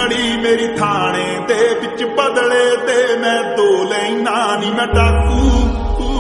लड़ी मेरी थाने दे विच बदले ते मैं दो लैना नी मैं डाकू